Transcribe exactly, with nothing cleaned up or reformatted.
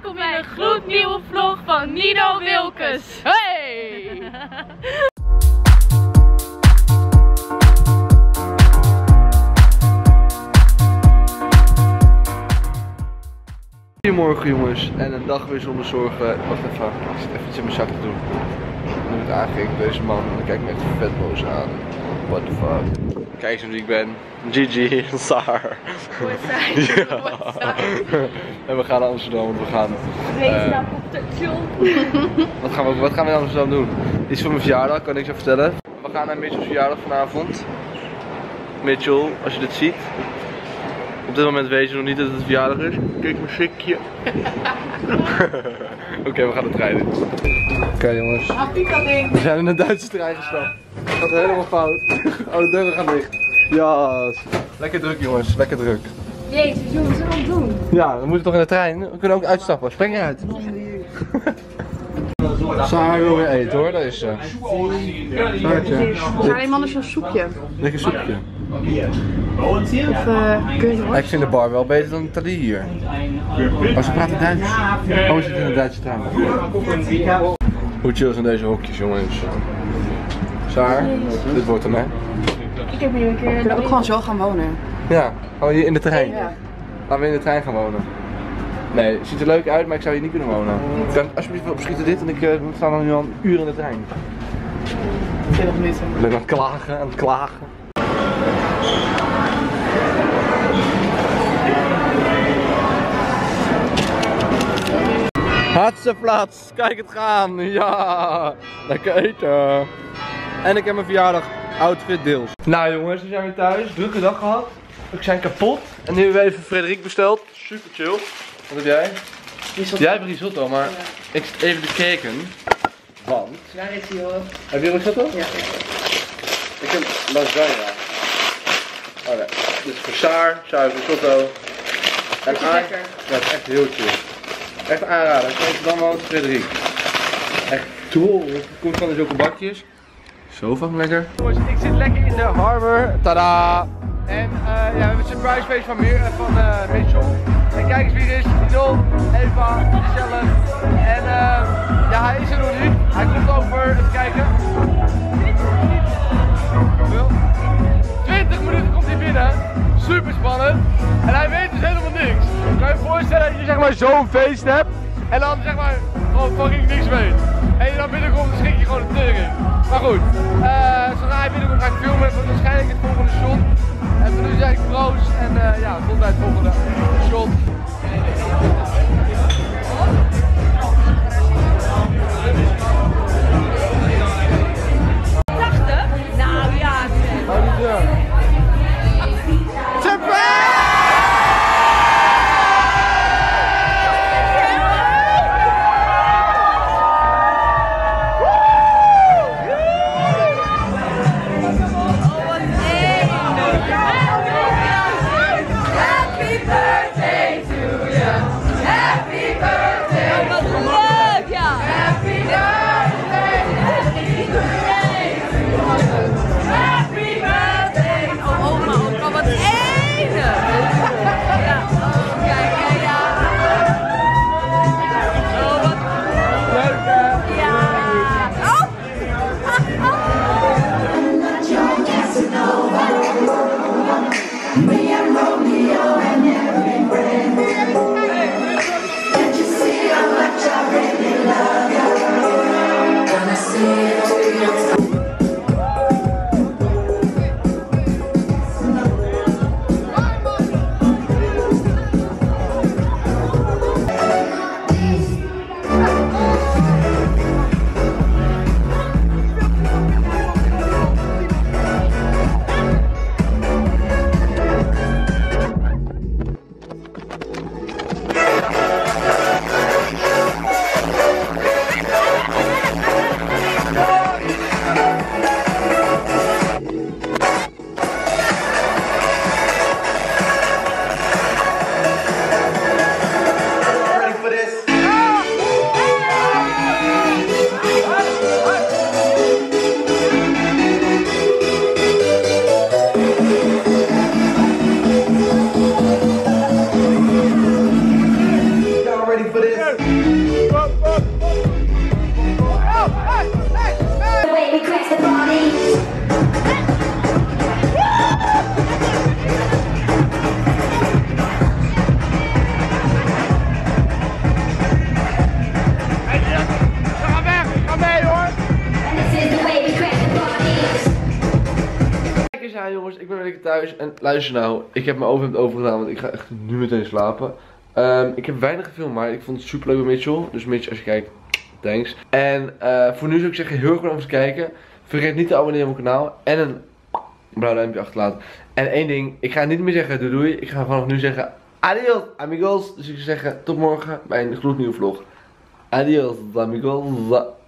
welkom in een gloednieuwe vlog van Nino Wilkes. Hey! Goedemorgen jongens, en een dag weer zonder zorgen. Wacht even, ik zit even iets in mijn zak te doen. Nu het aanging, deze man, en dan kijk ik me echt vet boos aan. What the fuck. Kijk eens wie ik ben. Gigi, Saar. Ja. En we gaan naar Amsterdam, want we gaan... Uh, wat, gaan we, wat gaan we in Amsterdam doen? Iets voor mijn verjaardag, kan ik zo vertellen. We gaan naar Mitchell's verjaardag vanavond. Mitchell, als je dit ziet. Op dit moment weet je nog niet dat het verjaardag is. Kijk mijn sikje. Oké, okay, we gaan de trein in. Oké okay, jongens. We zijn in een Duitse trein gestapt. Het gaat helemaal fout. Oh, de deuren gaan dicht. Ja. Lekker druk jongens, lekker druk. Jezus, jongens, wat zullen we doen? Ja, we moeten toch in de trein? We kunnen ook uitstappen. Spring eruit. Saar wil weer eten hoor, dat is ze. Saartje. Saar, die man is zo'n soepje. Lekker soepje. Of uh, kun je ja, ik vind de bar wel beter dan de Thalie hier. Oh, ze praten Duits. Oh, we zitten in de Duitse trein. Hoe chill zijn deze hokjes jongens. Saar, dit wordt hem hè. Ik heb hier een keer... We kunnen ook gewoon zo gaan wonen. Ja, gewoon hier in de trein. Ja. Laten we in de trein gaan wonen. Nee, het ziet er leuk uit, maar ik zou hier niet kunnen wonen. Ik kan alsjeblieft opschieten dit en ik uh, sta dan nu al een uur in de trein. twintig minuten. Ik ben aan het klagen, aan het klagen. Hartstiplaats, kijk het gaan, ja, lekker eten. En ik heb mijn verjaardag outfit deels. Nou jongens, we zijn weer thuis, drukke dag gehad. We zijn kapot. En nu hebben we even Frederik besteld, super chill. Wat heb jij? Risotto. Jij hebt risotto, maar ja. Ik zit even te kijken. Want... Daar is hij hoor. Heb je risotto? Ja. Ik heb lasagne. Oh nee, dit is voor Saar, Saar heeft risotto. En is lekker. Ja, het is echt heel chill. Echt aanraden, kijk dan wel Frederik. Echt tool, het komt van de zulke bakjes. Zo fucking lekker. Jongens, ik zit lekker in de Harbor. Tada! En uh, ja, we hebben een surprise feest van, Meer, uh, van uh, Mitchell. En kijk eens wie er is. Idol, Eva, zelf. En uh, ja, hij is er nog niet. Hij komt over, even kijken. twintig minuten komt hij binnen. Super spannend. En hij weet dus helemaal niks. Kan je je voorstellen dat je zeg maar zo'n feest hebt. En dan zeg maar gewoon fucking niks weet. En je dan binnenkomt, dan schrik je gewoon de tering. Maar goed, uh, zodra hij binnenkomt ga ik filmen. Het wordt waarschijnlijk het volgende shot. En voor nu zeg ik proost en uh, ja, tot bij het volgende shot. tachtig? Nou ja. Oh, die deur. Surprise! Happy birthday to you. ready for this? The way we crash the party. Ga weg, ga mee hoor! And this is the way we crash the party. Kijk eens aan jongens, ik ben weer lekker thuis en luister nou, ik heb mijn overhemd overgedaan, want ik ga echt nu meteen slapen. Um, ik heb weinig gefilmd, maar ik vond het super leuk met Mitchell, dus Mitch als je kijkt, thanks. En uh, voor nu zou ik zeggen, heel erg bedankt om te kijken. Vergeet niet te abonneren op mijn kanaal en een blauw duimpje achterlaten. En één ding, ik ga niet meer zeggen doei doei, ik ga vanaf nu zeggen adios amigos. Dus ik zou zeggen tot morgen bij een gloednieuwe vlog. Adios amigos.